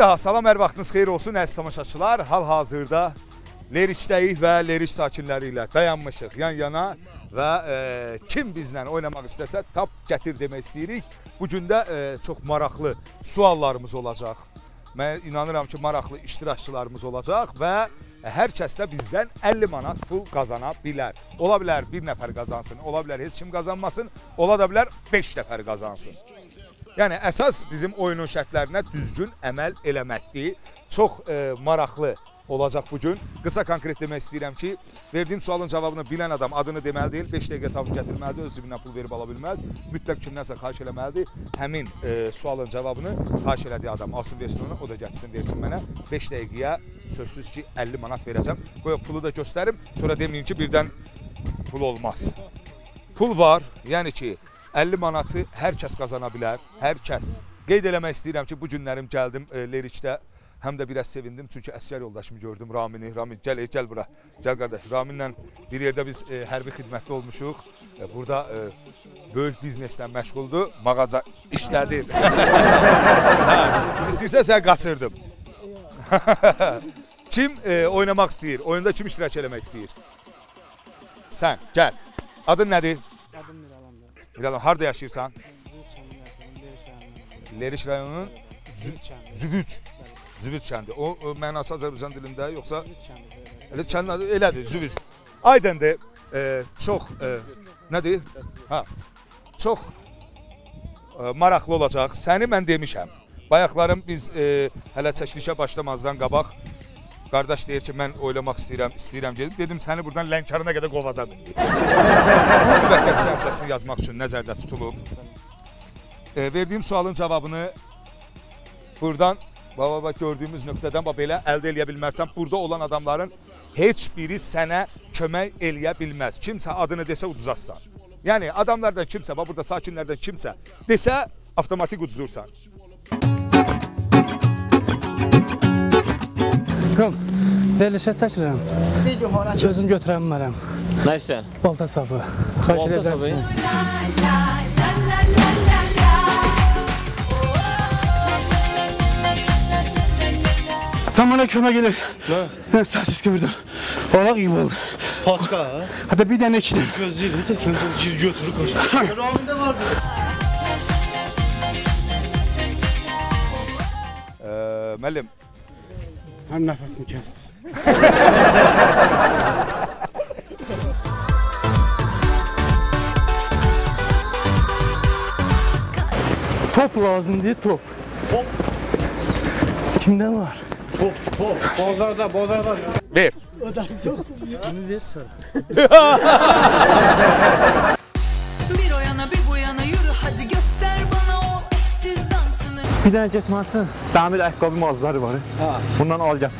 daha salam, hər vaxtınız xeyir olsun əziz tamaşaçılar. Hal-hazırda Lerikdəyik və Lerik sakinləri ilə dayanmışıq yan-yana və kim bizlə oynamaq istəsə tap gətir demək istəyirik. Bu gün də çox maraqlı suallarımız olacaq. Mən inanıram ki, maraqlı iştirakçılarımız olacaq və hər kəs də bizdən 50 manat pul qazana bilər. Ola bilər bir nəfər qazansın, ola bilər heç kim qazanmasın, ola da bilər 5 nəfər qazansın. Yəni, əsas bizim oyunun şərtlərinə düzgün əməl eləməkdir. Çox maraqlı olacaq bugün. Qısa konkret demək istəyirəm ki, verdiyim sualın cavabını bilən adam adını deməli deyil, 5 dəqiqə tapıb gətirməlidir, öz cibindən pul verib ala bilməz. Mütləq kimdənsə xahiş eləməlidir. Həmin sualın cavabını xahiş elədiyi adam alsın, versin onu, o da gətirsin, versin mənə. 5 dəqiqəyə sözsüz ki, 50 manat verəcəm. Qoyaq pulu da göstərim, sonra deməyin ki, birdən pul olmaz. Pul var, yəni ki, 50 manatı hər kəs qazana bilər, hər kəs. Qeyd eləmək istəyirəm ki, bu günlərim gəldim Lerikdə. Həm də biraz sevindim, çünki əsgər yoldaşımı gördüm, Ramini. Ramin, gəl bura, gəl qardaş. Raminlə bir yerdə biz hərbi xidmətli olmuşuq. Burada böyük bizneslə məşğuldur, mağaza işlədir. İstəyirsə sən qaçırdım. Kim oynamaq istəyir, oyunda kim iştirak eləmək istəyir? Sən, gəl. Adın nədir? Adım Miralandır. Miralan, harada yaşayırsan? Lerik rayonunun Züvüd kəndi. O mənası Azərbaycan dilində, yoxsa? Elədir, Züvüd. Aydındır, çox, nədir? Çox maraqlı olacaq. Səni mən demişəm. Bayaqlarım biz hələ çəkilişə başlamazdan qabaq, qardaş deyir ki, mən oynamaq istəyirəm gedim. Dedim, səni buradan Lənkərana qədər qovacaq. Bu müvəqqət siyasəsini yazmaq üçün nəzərdə tutulub. Verdiyim sualın cavabını buradan, gördüyümüz nöqtədən belə əldə eləyə bilmərsən. Burada olan adamların heç biri sənə kömək eləyə bilməz. Kimsə adını desə uduzarsan. Yəni, adamlardan kimsə, burada sakinlərdən kimsə desə, avtomatik uduzursan. Qım, verilişə çəkirəm. Özüm götürəm mərəm. Nə isə? Balta sapı. Xahiş edirəm. Sen bana kömək gelir. Ne? Sessiz kömürdür. Orak gibi oldu. Paçka ha? Hatta bir tane iki tane. Gözleydi. Bir tek götürür koşar. Raminde vardı. Müəllim. Hem nefesimi kesti. Top lazım diye top. Top. Kimde var? Top. Bozarda. Ver. Bunu ver sana. Bir o yana bir bu yana yürü hadi göster bana o eşsiz dansını. Bir dənə getməlisin. Dəmir ayaqqabı mağazaları var. Bundan al get.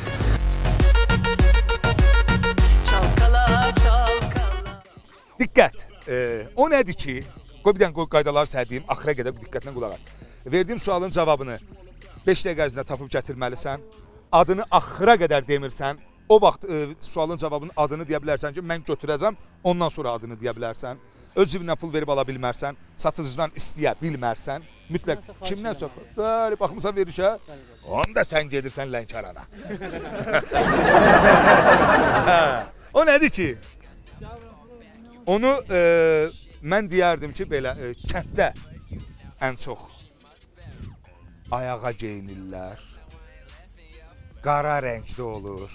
Çalkala çalkala. Diqqət. O nədir ki, qoy bir dənə qaydaları səhədiyim, axıra qədər diqqətlə qulaq as. Verdiyim sualın cavabını 5 dəqiqə ərzində tapıb gətirməlisən. Adını axıra qədər demirsən. O vaxt sualın cavabının adını deyə bilərsən ki, mən götürəcəm, ondan sonra adını deyə bilərsən. Öz cibindən pul verib ala bilmərsən, satıcıdan istəyə bilmərsən. Mütləq kimdən çox? Bəli, baxmısan verişə. Onu da sən gedirsən Lənkərana. O nədir ki? Onu mən deyərdim ki, belə kənddə ən çox ayağa geyinirlər. Qara rəngdə olur.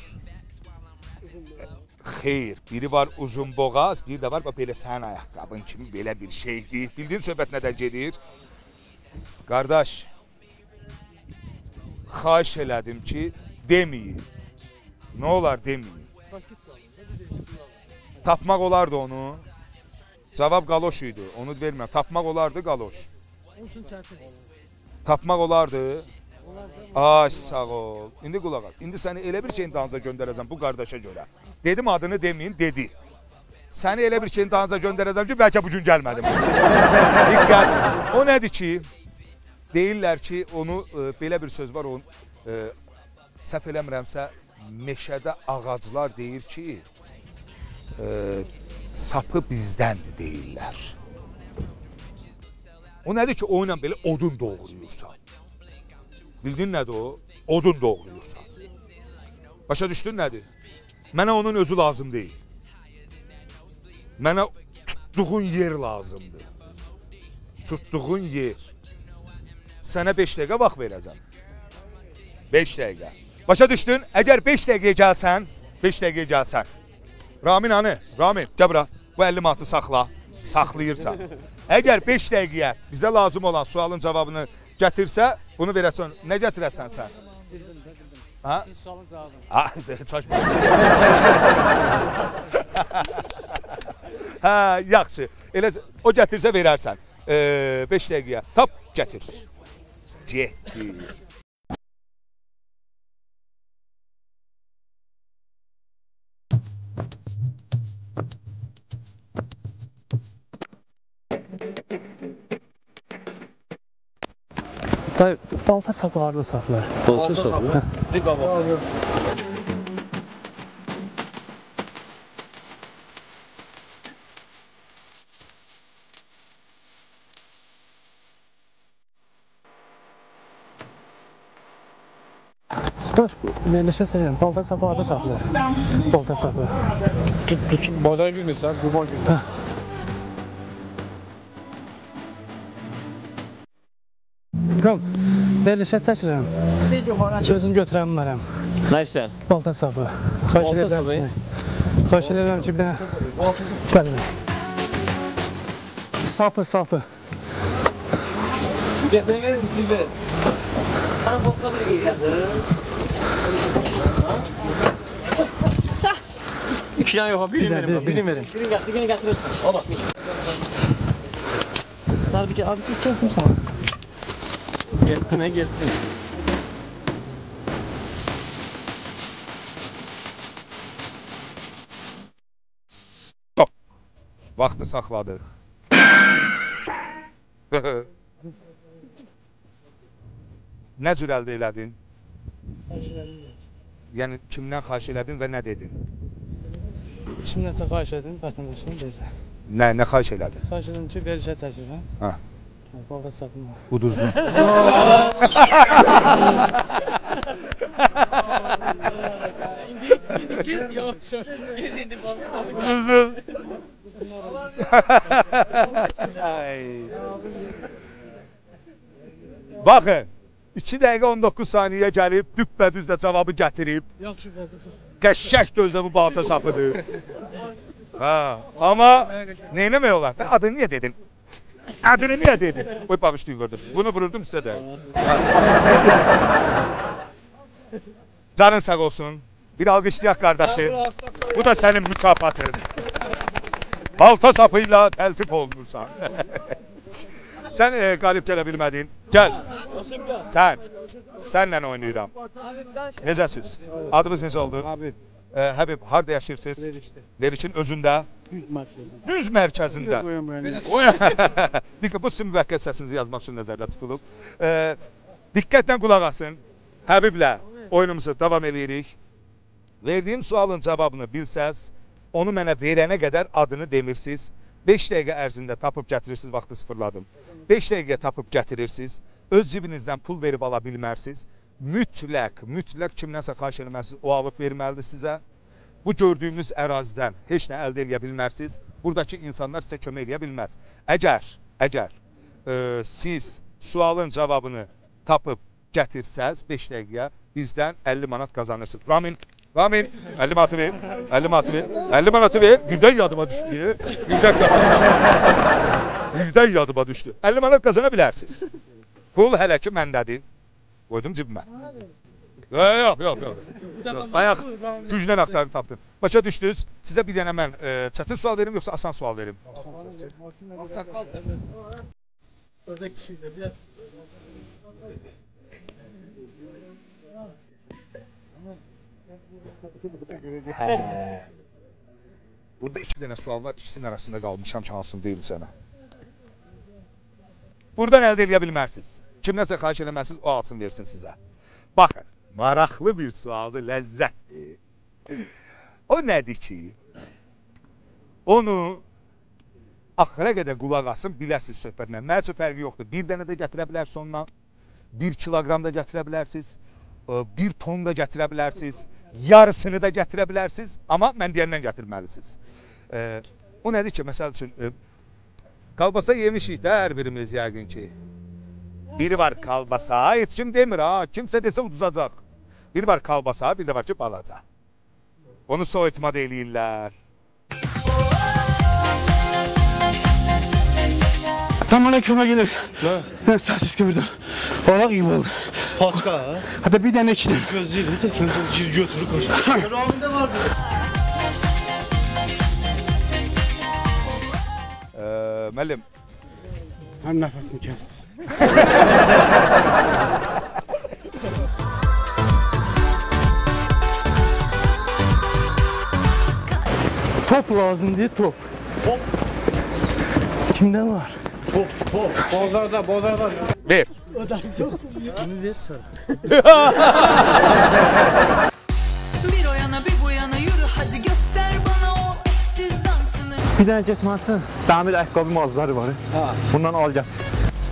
Xeyr, biri var uzun boğaz, bir də var belə sənin ayaqqabın kimi belə bir şeydir. Bildiyin söhbət nədən gedir? Qardaş, xahiş elədim ki, deməyin. Nə olar deməyin. Tapmaq olardı onu. Cavab qaloş idi, onu vermirəm. Tapmaq olardı qaloş. Tapmaq olardı. Ay, sağ ol. İndi qulaq al. İndi səni elə bir şeyin dalınca göndərəcəm bu qardaşa görə. Dedim adını deməyin, dedi. Səni elə bir şeyin dalınca göndərəcəm ki, bəlkə bugün gəlmədim. Diqqət. O nədir ki, deyirlər ki, onu belə bir söz var, onun səhv eləmirəmsə, meşədə ağaclar deyir ki, sapı bizdəndir deyirlər. O nədir ki, o ilə belə odun doğruyursan. Bildin nədir o? odun doğrayırsan. Başa düşdün nədir? Mənə onun özü lazım deyil. Mənə tutduğun yer lazımdır. Tutduğun yer. Sənə 5 dəqiqə vaxt verəcəm. 5 dəqiqə. Başa düşdün? Əgər 5 dəqiqə gəlsən, 5 dəqiqə gəlsən. Ramin hanı? Ramin, gəl bura. Bu 50 manatı saxla. Saxlayırsan. Əgər 5 dəqiqəyə bizə lazım olan sualın cavabını gətirsə, bunu verəsən. Nə gətirəsən sən? Ha? Siz sualın cavabını. Ha, çaşma. Hə, yaxşı. Elə o gətirsə verərsən. 5 dəqiqəyə tap gətir. Getdi. Dayı, balta sapı harada saxlar? Balta sapı. Bir baba. Baş, verişə sayıram. Balta sapı harada saxlar? Balta sapı. Tut, bacağı bilmirsən, qurban bilmirsən. Qam, verilişə çəkirəm. Özüm götürəm mənəm. Nə istəyən? Balta sapı. Xahiş Balta edirəm sapı? sizə. Xahiş edirəm ki, bir dənə. Bəli. Sapı, sapı. İki tane yok, birini verin, birini verin. Birini getirirsin. O bak. Abi ki abi kesim sana. Getdin, getdin. Stop. Vaxtı saxladıq. Nə cür əldə elədin? Yəni kimdən xahiş elədin və nə dedin? Kimdənsə xahiş edim, vətəndaşdan verirəm. Nə xahiş elədin? Xahiş edim ki, verişə çəkirəm. Hə, Balta sapını. uduzdu. Uduzdu. Baxın, 2 dəqiqə 19 saniyə gəlib, düppədüz də cavabı gətirib. Yaxşı balta sapı. Qəşşək dözdə bu balta sapıdır. Ha, amma nə eləmək olar? Adını niyə dedin? Adını niyə dedin? Qoy bağışlayın qardaş. Bunu vururdum sizə də. Canın sağ olsun. Bir alqışlayaq qardaşı. Bu da sənin mükafatın. Balta sapıyla təltif olunursan. Sən qalib gələ bilmədin. Gəl. Sənlə oynayıram. Necəsiz? Adınız necə oldu? Abi, Həbib, harada yaşayırsınız? verişdə. Leriçin özündə? Düz mərkəzində. Düz mərkəzində. Bu sizin müvəqqət səsinizi yazmaq üçün nəzərdə tutulub. Diqqətlə qulaq asın. Həbiblə oyunumuzu davam edirik. Verdiyim sualın cavabını bilsəz, onu mənə verənə qədər adını demirsiniz. 5 dəqiqə ərzində tapıb gətirirsiniz, vaxtı sıfırladım. 5 dəqiqə tapıb gətirirsiniz, öz cibinizdən pul verib ala bilmərsiniz. Mütləq kimdənsə xahiş eləməlisiniz, o alıb verməlidir sizə. Bu gördüyünüz ərazidən heç nə əldə edə bilmərsiniz. Buradakı insanlar sizə kömək edə bilməz. Əgər siz sualın cavabını tapıb gətirsəz 5 dəqiqəyə bizdən 50 manat qazanırsınız. Ramin, 50 manatı ver, 50 manatı ver, 50 manatı ver. Birdən yadıma düşdü. Birdən yadıma düşdü. 50 manat qazana bilərsiniz. Pul hələ ki məndədir. Qoydum cibimə. Yox. Bayaq güclə axtarıb tapdım. Başa düşdünüz? Sizə bir dənə mən çətin sual verim, yoxsa asan sual verim? Orada kişiydi, bir Burada 2 dənə sual var, ikisinin arasında qalmışam ki, hansını deyim sənə. Buradan əldə edə bilmərsiniz. Kimdənsə xahiş eləməlisiniz, o alsın versin sizə. Baxın, maraqlı bir sualdır, ləzzətdir. O nədir ki? Onu axıra qədər qulaq asın, biləsiniz söhbətlə. Mənim üçün fərqi yoxdur. Bir dənə də gətirə bilərsiniz ondan, 1 kiloqram da gətirə bilərsiniz, bir ton da gətirə bilərsiniz, yarısını da gətirə bilərsiniz, amma mən deyəndən gətirməlisiniz. O nədir ki, məsəl üçün, kalbasa yemişik də hər birimiz yəqin ki. Biri var kalbasa, heç kim demir ha, kimsə desə uduzacaq. Biri var kalbasa, bir də var ki balaca. Onu soyutma deyirlər. Tam bana köme gelir. Ne? Sasis kömürdür. Oğlak gibi oldu. Paçka ha? Hatta bir tane iki tane. Gözleydi bir de kendini götürür kaç. Rahminde vardı. Müəllim, Hem nefesimi kesti. Top lazım diye top. Kimde var? Bozarda. ver. Bir o yana bir bu yana yürü hadi göster bana o eşsiz dansını. Bir dənə getməlisən. Dəmir ayaqqabı mağazaları var. Bundan al gətir.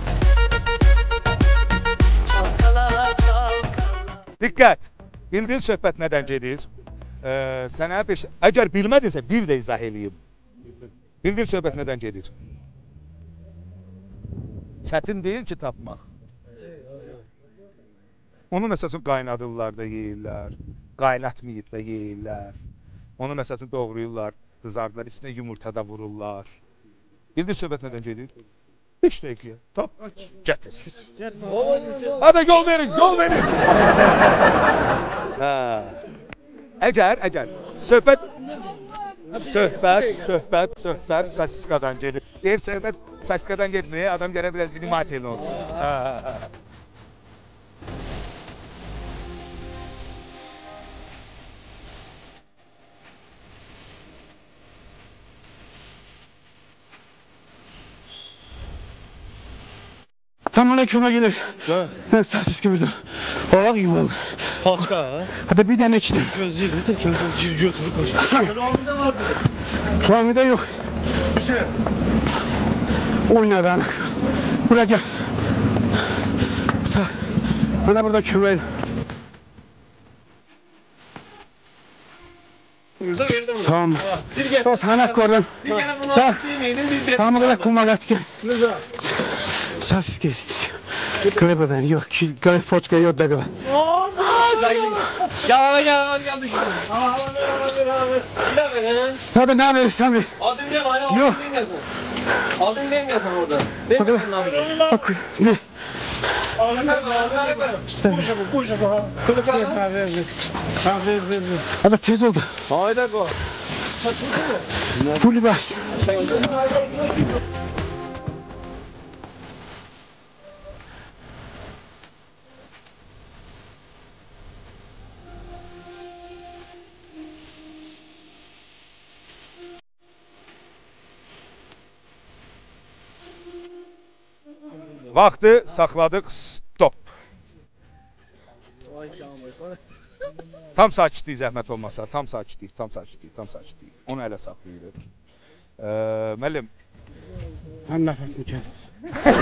Diqqət, bildiyin söhbət nədən gedir? Sənə bir şey, əgər bilmədinsə bir də izah eləyim. Bildiyin söhbət nədən gedir? Çətin deyil ki tapmaq. Onu məsəl üçün qaynadırlar da yeyirlər, qaynatmayıb da yeyirlər. Onu məsəl üçün doğrayırlar, qızardılar, üstünə yumurta da vururlar. Bildiyin söhbət nədən gedir? 5 dəqiqəyə, tap, gətir. Hadi yol verin, yol verin. Əgər, söhbət sasiskadan gedir. Deyir, söhbət sasiskadan getmir, adam gələ biraz vнимательный olsun. Tam bana köme gelir. Ne? Sasis kömürdür. Oğlak gibi oldu. Paçka ha? Hatta bir tane iki tane. Gözleydi bir de kendini götürür kaç. Rahminde vardı. Rahmide yok. Oyna ben. Buraya gel. Sağ. Bana burada kömeği. Tamam. Tamam sana koydum. Tamam o kadar kuma kaçtı. Sasis kestik. Glebadan yok. Gleb foçka yok da gleb. Hadi ne verirsen ver. Adın ne var? Yok. Adın ne mi yazan orada? Ne mi yazan abi? Bak ne? Hadi tez oldu. Hayda go. Fully bas. Vaxtı saxladıq, stop. Tam sakitlik zəhmət olmasa, tam sakitlik. Onu ələ saxlayırıq. Müəllim, Hem nefesimi kesti.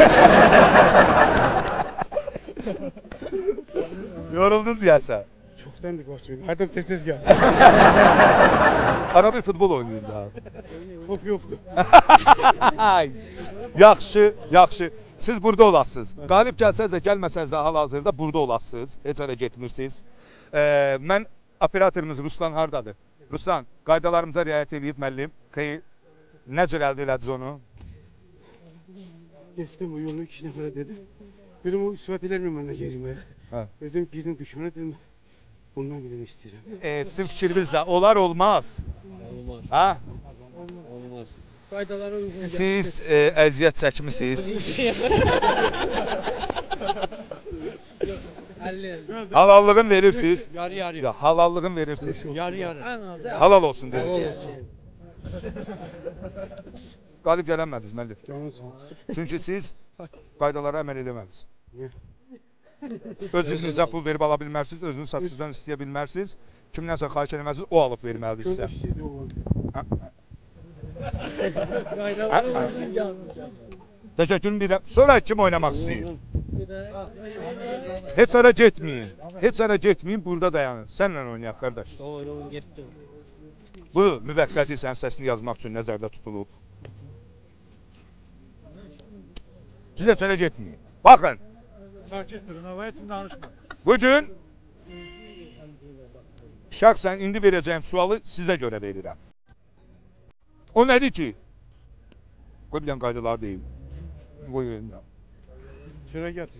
yoruldun deyəsən. Çoktan bir koştum. Hadi tez gel. Ara bir futbol oynayın daha. Top yoktu. Yaxşı. Siz burada olasınız. Qalib gəlsəz də, gəlməsəz də hal-hazırda burada olasınız. Heç yerə getmirsiniz. Mən operatorumuz Ruslan hardadır? Ruslan, qaydalarımıza riayət edib müəllim. Nə cür əldə elədiniz onu? Geçtim o yolunu 2 nefere dedi. Dedim o ispat ilermeyeyim ben de yerime. Ha. Dedim girdim düşmana dedim. Bundan gidin istedim. Sizin fikrinizlə olar olmaz. Olmaz. Ha? Olmaz. Qaydalara uyğun. Siz əziyyət çəkmisiniz. 50. Halallığın verirsiniz. Yarı. Ya, halallığın verirsiniz. Yarı. En az. Halal olsun deyirsiniz. Qalib gələnmədiniz müəllim. Canın sağ olsun. Çünki siz qaydalara əməl eləmədiniz. Niyə? Özünüzə pul verib ala bilmərsiniz, özünüz saçsızdan istəyə bilmərsiniz. Kimdənsə xahiş eləməlisiniz, o alıb verməlidir sizə. Gönül istedi oğlan. Qaydalara uyğun gəlmir. Təşəkkürüm bir də. Sonra kim oynamaq istəyir? Heç ara getməyin. Heç ara getməyin, burada dayanın. Sənlə oynayaq qardaş. Bu müvəqqəti sənin səsini yazmaq üçün nəzərdə tutulub. Siz heç ara getməyin. Baxın. Sakit durun, havaya tüm danışma. Bu gün şəxsən indi verəcəyim sualı sizə görə verirəm. O nədir ki? Qoy bilən qaydaları deyim. Qoy verin. Şuraya getir.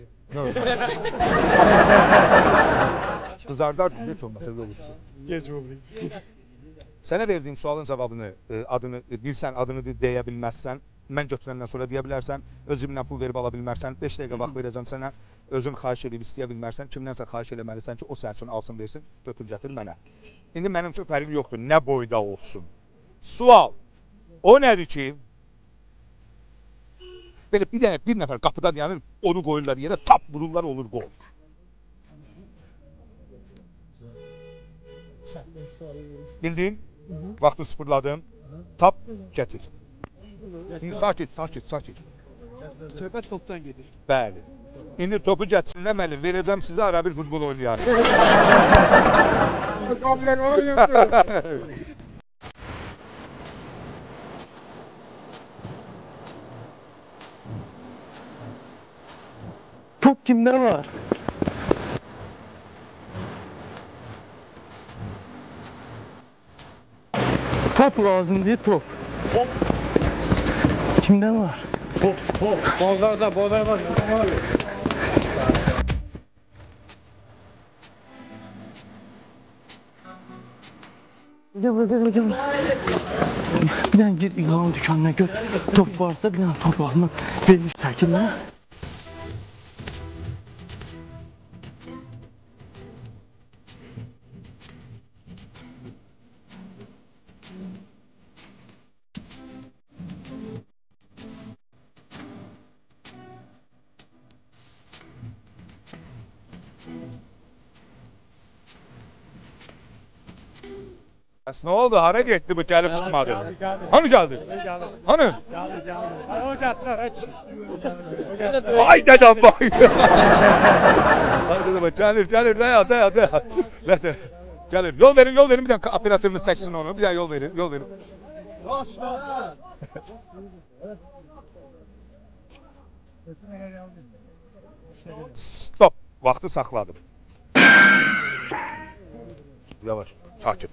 Qızardar heç olmasa da olursun. Geç oldu. Sənə verdiyim sualın cavabını, adını bilsən, adını deyə bilməzsən, mən götürəndən sonra deyə bilərsən, özümdən pul verib ala bilmərsən, 5 dəqiqə vaxt verəcəm sənə, özün xahiş edib istəyə bilmərsən, kimdənsə xahiş eləməlisən ki, o sənin üçün alsın versin, götür gətir mənə. İndi mənim üçün fərqi yoxdur, nə boyda olsun. Sual, o nədir ki, belə bir nəfər qapıdan yanır, onu qoyurlar yerə, tap vururlar, olur qol. Bildin? Vaxtı sıfırladım, tap, gətir. Sakit. Söhbət topdan gedir. Bəli. İndi topu gətirsinləməli, verəcəm sizə ara bir futbol oynayar. Top kimde var? Top lazım değil top. Kimde var? Bollarda var. Gel. Bir tane gir İlhan dükkanına gör. Top varsa bir tane top almak verir sakin ha. Bəs nə oldu? Hara getdi bu, gəlib çıxmadı? Hani gəldi? Hani? O gətirər, heç. Ay dədəm bak! Gəlir, dayan. Gəlir, yol verin, bir dənə operatorunu çəksin onu, bir dənə yol verin. Stop, vaxtı saxladım. Yavaş, sakit.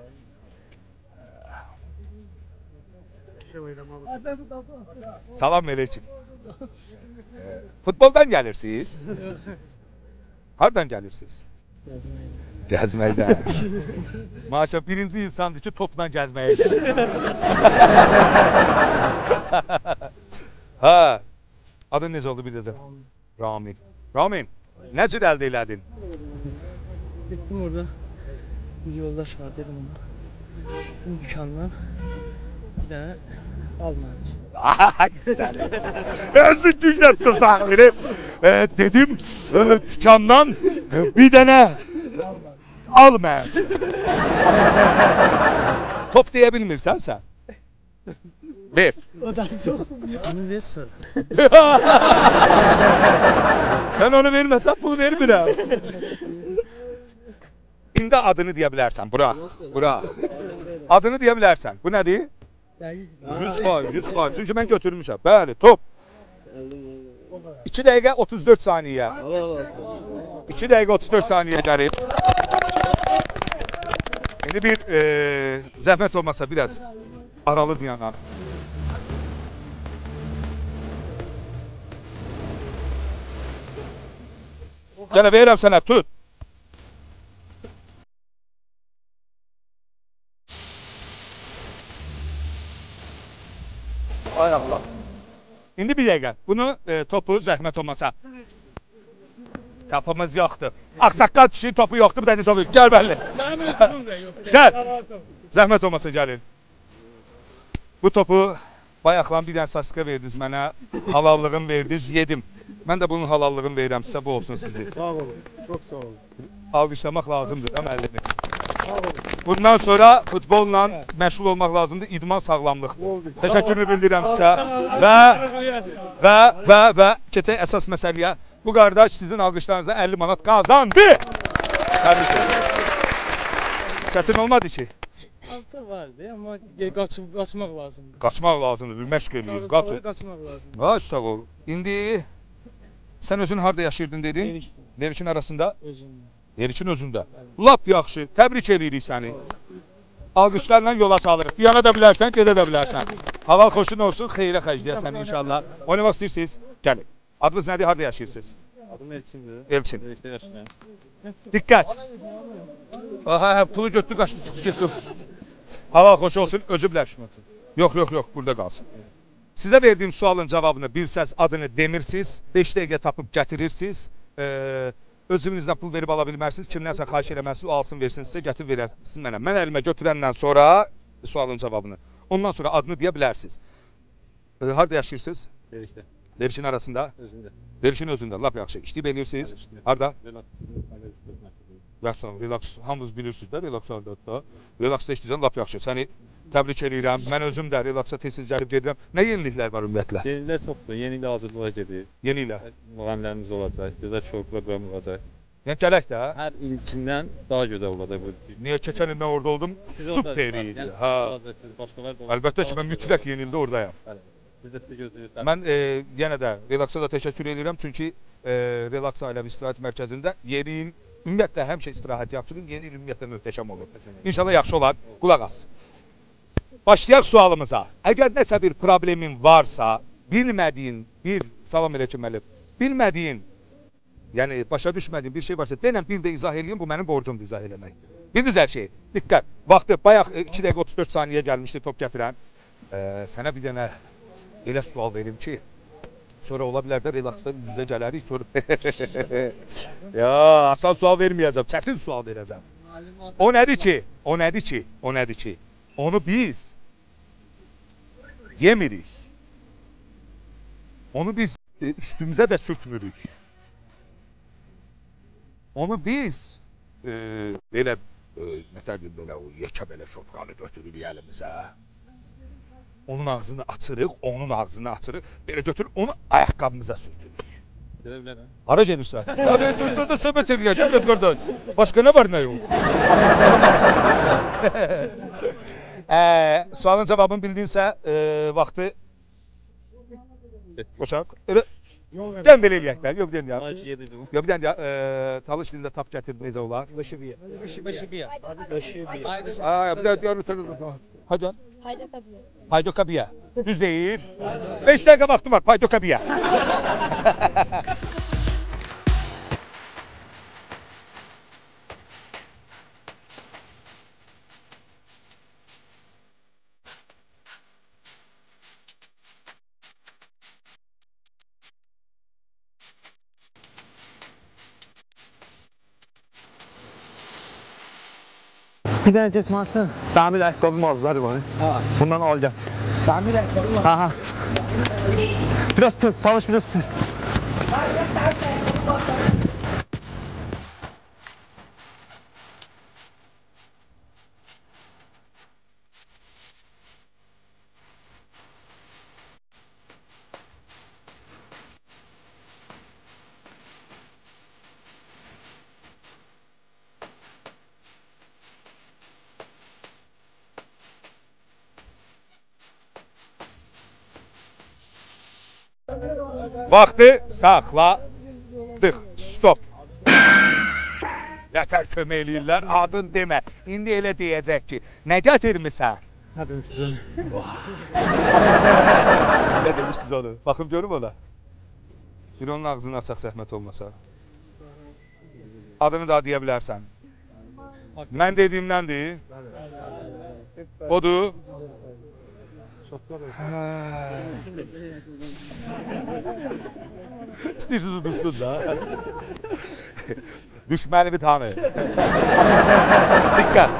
Salam aleyküm. Futboldan gelirsiniz. Hardan gelirsiniz? Gəzməkdən. Maşallah birinci insandır ki, topla gəzməyə gəlir. Ha, adın necə oldu biləcəm? Ramin. Ramin, nə cür əldə elədin? Gittim orada. Bir yoldaş var dedim ona. Bu dükkandan bir tane almancı. Ay səni. Özün güclətsin sahibim. Dedim, dükkandan bir dənə almancı. Top deyə bilmirsən sən? Ver. Bunu ver sonra. Sen onu vermezsen pul vermirəm. İndi adını deyə bilərsən, Burak. Adını deyə bilərsən. Bu nədir? 100%. Çünki mən götürmüşəm. Bəli, top. 2 dəqiqə 34 saniyə. 2 dəqiqə 34 saniyə gəlib. İndi bir zəhmət olmasa biraz aralı dayanan. Gələ verirəm sənə, tut. Ay Allah. İndi bir dəqiqə. Bunu topu zəhmət olmasa. Tapımız yoxdur. Ağsaqqal kişinin topu yoxdur, bir dənə topu. Gəl bəlli. Gəl. Zəhmət olmasa gəlin. Bu topu bayaqlan bir dənə saska verdiniz mənə. Halallığını verdiniz, yedim. Mən də bunun halallığını verirəm sizə, bu olsun sizi. Sağ olun, çok sağ olun. Alqışlamaq lazımdır da müəllimi. Bundan sonra futbolla məşğul olmaq lazımdır, idman sağlamlıq. Təşəkkürümü bildirirəm sizə və keçək əsas məsələyə. Bu qardaş sizin alqışlarınıza 50 manat qazandı. Təbrik edirəm. Çətin olmadı ki. Altı vardı ama kaçmaq lazımdır. Qaçmaq lazımdır, bir məşq eləyib. Qaçın. Kaçmaq lazımdır. Baş sağ ol. İndi sən özün harda yaşayırdın dedin? Erişdim Lerişin arasında? özümle. Lerişin özündə. Lap yaxşı. Təbrik edirik səni. Alqışlarla yola salırıq. Bir yana da bilərsən, gedə də bilərsən. Hava xoşun olsun, xeyrə xərcləyəsən inşallah. Oynamaq istəyirsiniz? Gəlin. Adınız nədir, harda yaşayırsınız? Adım Elçindir. Elçin. Birlikte yaşayan. Diqqət. Aha, pulu götür, qaçdı, getdi. Hava xoş olsun, özü bilər. Yox, burada qalsın. Sizə verdiyim sualın cavabını bilsəz, adını demirsiniz, 5 dəqiqə tapıb gətirirsiniz. Özünüzdən pul verib ala bilmərsiniz. Kimdənsə xahiş eləməzsiniz, o alsın, versin sizə, gətir verəsiniz mənə. Mən əlimə götürəndən sonra sualın cavabını, ondan sonra adını deyə bilərsiniz. Harda yaşayırsınız? Birlikte. Lerişin arasında? Özünde. Lerişin özündə, lap yaxşı. İşləyib eləyirsiniz. Harda? Yaxşı, relaks, hamınız bilirsiniz də, relaks harda da. Relaksda işləyirsən, lap yaxşı. Səni təbrik edirəm. Mən özüm də relaksa tez-tez gəlib gedirəm. Nə yeniliklər var ümumiyyətlə? Yeniler çoktur. Yeni hazırlığa gedir. Yeniliklər. Müğənnilərimiz olacaq. Gözəl şovqlar olacaq. Yəni gələk də. Hər ilkindən daha gözəl olacaq bu. Niyə keçən il mən orada oldum? Süper idi. Ha. Başqalar da Əlbəttə ki, mən mütləq yeni ildə oradayam. Biz də gözləyirik. Mən yenə də relaksa da təşəkkür edirəm. Çünki relaks ailəvi istirahət mərkəzində yeni il ümumiyyətlə həmişə istirahət yaxşıdır. Yeni il ümumiyyətlə möhtəşəm olur. İnşallah yaxşı olar. Qulaq as. Başlayaq sualımıza. Əgər nəsə bir problemin varsa, bilmədiyin bir, salam elə ki müəllim, bilmədiyin, yəni başa düşmədiyin bir şey varsa, denən bir də izah edeyim, bu mənim borcumdur izah eləmək. Bildiniz hər şeyi. Diqqət. Vaxtı bayaq 2 dəqiqə 34 saniyə gəlmişdi top gətirən. Sənə bir dənə elə sual verim ki, sonra ola bilər də relaksdan üz-üzə gələrik, sonra ya, asan sual verməyəcəm, çətin sual verəcəm. O nədir ki? Onu biz yemirik. Onu biz üstümüzə də sürtmürük. Onu biz belə nətərdir belə o yekə belə şotqanı götürürük əlimizə. Onun ağzını açırıq, belə götürürük, onu ayaqqabımıza sürtürük. Gedə bilərəm. Hara gedirsən? Burada söhbət eləyəcəm, qardaş. Başqa nə var, nə yox? Sualın cavabını bildinsə, vaxtı qoşaq. Gəlin belə eləyək də, yox bir dənə ya. Yox bir dənə ya, talış dilində tap gətirdi, necə olar? Başıbiyə. Bir dənə, hadi. Haydi Paydokabiyə. Düz deyil. 5 dəqiqə vaxtım var, Paydokabiyə. Bir dənə getməlisən. Dəmir ayaqqabı mağazaları var. Bundan al get. Dəmir ayaqqabı var. Aha. Biraz tez, çalış biraz tez. Vaxtı saxladıq. Stop. Nətər kömək eləyirlər, adın demə. İndi elə deyəcək ki, nə gətirmisən? Hadi sizin. Nə demişdiniz onu? Baxım görüm ona. Bir onun ağzını açaq zəhmət olmasa. Adını da deyə bilərsən. Mən dediyimdəndir. Odur. İstəyirsiniz udursun da. Düşmənimi tanı. Diqqət.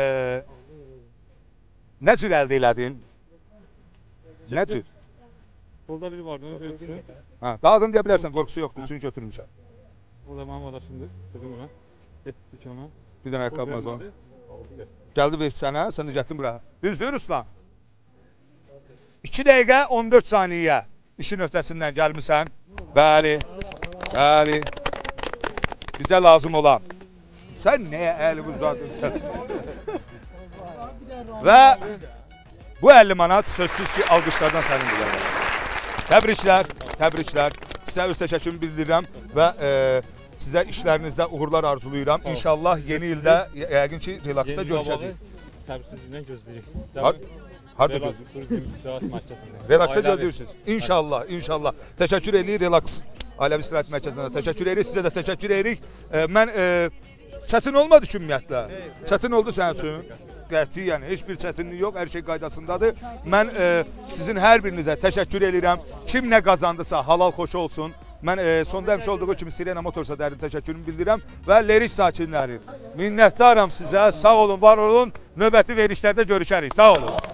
Nə cür əldə elədin? Nə cür? Burada biri vardı, onu götürün. Daha adını deyə bilərsən, qorxusu yoxdur, üçün götürmüşəm. O da mənim adaşımdır. Dedim ona. Getdik ona. Bir dənə ayaqqabımız var. Gəldi ver sənə, sən də gətirin bura. Düzdür Ruslan? 2 dəqiqə 14 saniyə işin öhdəsindən gəlmisən. Bəli. Bəli. Bizə lazım olan. Sən nəyə əli uzadırsan? Və bu 50 manat sözsüz ki, alqışlardan sənin bilirəm. Təbriklər, təbriklər. Sizə öz təşəkkürümü bildirirəm və sizə işlərinizdə uğurlar arzulayıram. İnşallah yeni ildə yəqin ki, relaksda görüşəcəyik. Səbirsizliklə gözləyirik. Harada gözləyirik? Turizm istirahət mərkəzində. Relaksda gözləyirsiniz. İnşallah, inşallah. Təşəkkür edirik Relaks Ailəvi İstirahət Mərkəzindən təşəkkür edirik. Sizə də təşəkkür edirik. Mən çətin olmadı ki, ümumiyyətlə. Çətin oldu sənin üçün. Qəti, yəni heç bir çətinlik yox, hər şey qaydasındadır. Mən sizin hər birinizə təşəkkür edirəm. Kim nə qazandısa halal xoş olsun. Mən sonda həmişə olduğu kimi Sirena Motorsa dərin təşəkkürümü bildirirəm və Leriş sakinləri minnətdaram sizə. Sağ olun, var olun. Növbəti verilişlərdə görüşərik. Sağ olun.